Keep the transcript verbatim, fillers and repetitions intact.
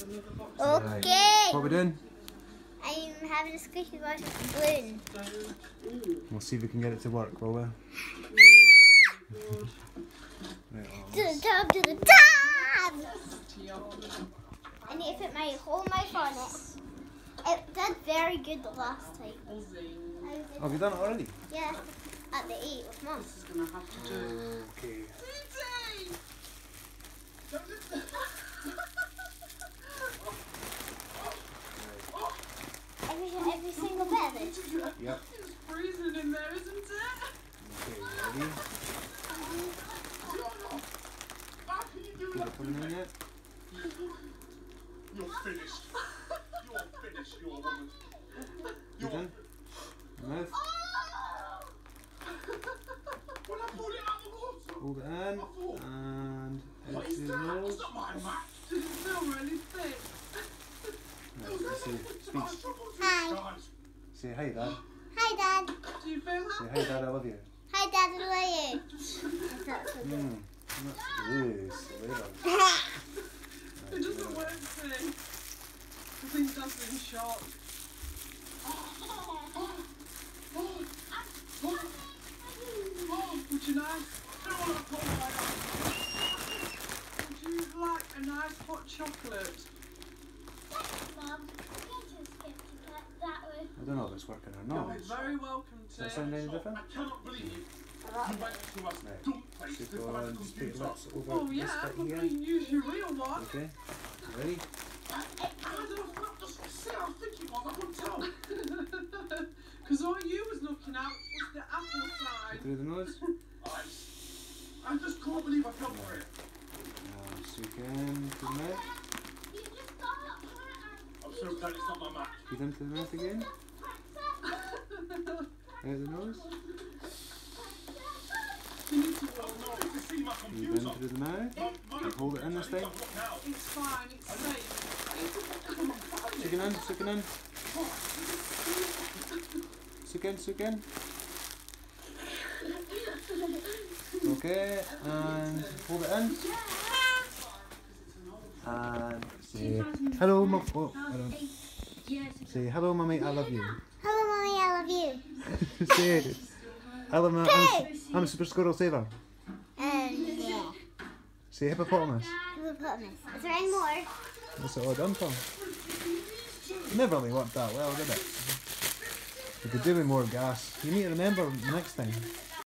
Okay. What are we doing? I'm having a squishy water balloon. We'll see if we can get it to work, will we? Right, To the top, to the top! I need to put my whole mouth on it. It did very good the last time. oh, have you done it already? Yeah, at the eight with Mum. Okay. Every, every single bit of it. Yep. It's freezing in there, isn't it? Okay, ready? Did it put it in yet? You're finished. You're finished, you're a woman. You done? Mouth? When I pulled it out of the water. Hold it in. And What out is through the that? nose. It's not my mat. Does it feel really thick? Right, let's see. Speech. Hi. Say hi, Dad. Hi, Dad. Do you feel Say happy? hi, Dad, I love you. Hi, Dad. I love you. That's so good. Hmm. That's really later. It doesn't work today. I think Dad's in shock. Would you like? Would you like a nice hot chocolate? Mum, just skip to that, that way. I don't know if it's working or not. You're very welcome Does to. that sound any different? I cannot believe you went to us Right. dump place Should to go find and a just put computer. your lips over Oh this yeah, bit but here. we can use your real one. Okay. Ready? I, I, I don't know, not just say I think it was, I couldn't tell. Because all you was looking at was the apple side. Through the nose. I, I just can't believe I fell for it. Now stick in to the mouth. You just got up. I'm so glad it's not my mat. Breathe into the mouth again. Out the nose. You need to Oh walk. no, you can see my Breathe computer. in through the mouth. Mum, Mum, And hold it in this time. look now. It's fine, it's safe. Stick it in, stick it in. Stick in, stick in. Okay, and hold it in. And say hello, mum. Oh, I don't. Say hello, mummy. I love you. Hello, Mommy. I love you. Say hello, mum. I'm, I'm a super squirrel saver. And yeah. Say hippopotamus. Hippopotamus. Is there any more? That's it all done for. It never really worked that well, did it? We could do with more gas. You need to remember next time.